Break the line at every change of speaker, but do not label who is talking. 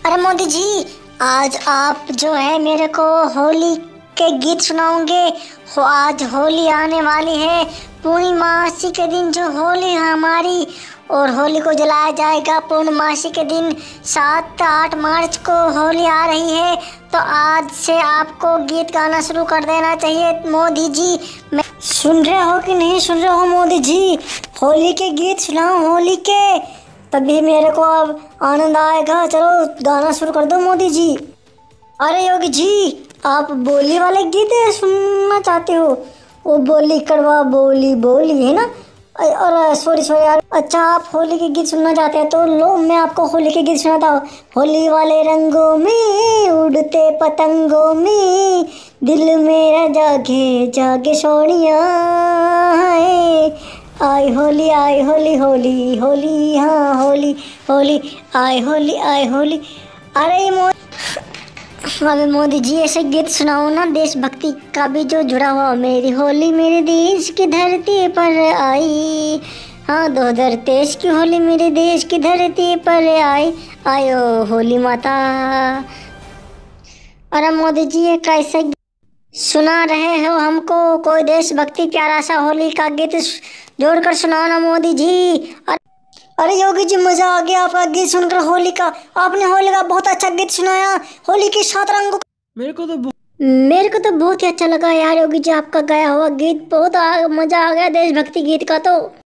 अरे मोदी जी, आज आप जो है मेरे को होली के गीत सुनाओगे। आज होली आने वाली है। पूर्णिमासी के दिन जो होली है हमारी, और होली को जलाया जाएगा पूर्णमासी के दिन। 7-8 मार्च को होली आ रही है, तो आज से आपको गीत गाना शुरू कर देना चाहिए मोदी जी। मैं सुन रहे हो कि नहीं सुन रहे हो मोदी जी? होली के गीत सुनाओ, होली के, तभी मेरे को अब आनंद आएगा। चलो गाना शुरू कर दो मोदी जी। अरे योगी जी, आप बोली वाले गीत सुनना चाहते हो? वो बोली कड़वा बोली बोली है ना। और सॉरी सॉरी यार। अच्छा, आप होली के गीत सुनना चाहते हैं तो लो, मैं आपको होली के गीत सुनाता हूँ। होली वाले रंगों में उड़ते पतंगों में दिल मेरा जागे जागे सोनिया है। आई होली होली होली, हाँ होली होली, आई होली। अरे मोदी जी, ऐसे गीत सुनाओ ना देशभक्ति का भी जो जुड़ा हुआ। मेरी होली मेरे देश की धरती पर आई, हाँ 2023 की होली मेरे देश की धरती पर आई। आयो होली माता। अरे मोदी जी, ये कैसे सुना रहे हो हमको? कोई देशभक्ति प्यारा सा होली का गीत जोड़कर सुनाओ ना मोदी जी। अरे योगी जी, मजा आ गया आपका गीत सुनकर होली का। आपने होली का बहुत अच्छा गीत सुनाया, होली के 7 रंगों। मेरे को तो बहुत ही अच्छा लगा यार योगी जी, आपका गाया हुआ गीत। बहुत मजा आ गया देशभक्ति गीत का तो।